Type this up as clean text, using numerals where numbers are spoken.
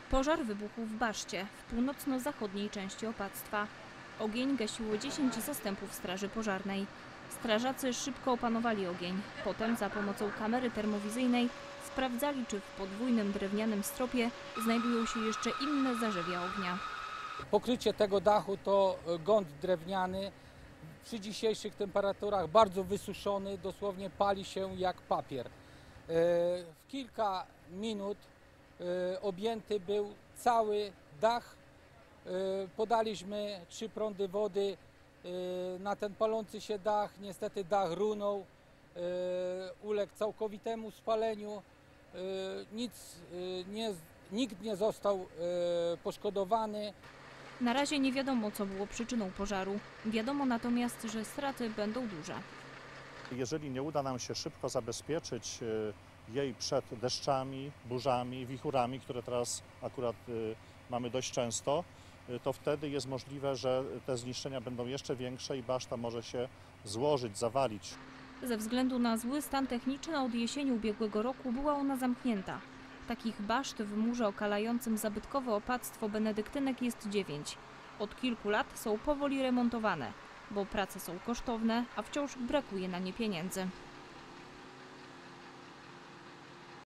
Pożar wybuchł w Baszcie, w północno-zachodniej części opactwa. Ogień gasiło 10 zastępów straży pożarnej. Strażacy szybko opanowali ogień. Potem za pomocą kamery termowizyjnej sprawdzali, czy w podwójnym drewnianym stropie znajdują się jeszcze inne zarzewia ognia. Pokrycie tego dachu to gąd drewniany. Przy dzisiejszych temperaturach bardzo wysuszony, dosłownie pali się jak papier. W kilka minut objęty był cały dach. Podaliśmy 3 prądy wody na ten palący się dach. Niestety dach runął, uległ całkowitemu spaleniu. Nikt nie został poszkodowany. Na razie nie wiadomo, co było przyczyną pożaru. Wiadomo natomiast, że straty będą duże. Jeżeli nie uda nam się szybko zabezpieczyć jej przed deszczami, burzami, wichurami, które teraz akurat mamy dość często, to wtedy jest możliwe, że te zniszczenia będą jeszcze większe i baszta może się złożyć, zawalić. Ze względu na zły stan techniczny od jesieni ubiegłego roku była ona zamknięta. Takich baszt w murze okalającym zabytkowe opactwo benedyktynek jest 9. Od kilku lat są powoli remontowane, bo prace są kosztowne, a wciąż brakuje na nie pieniędzy.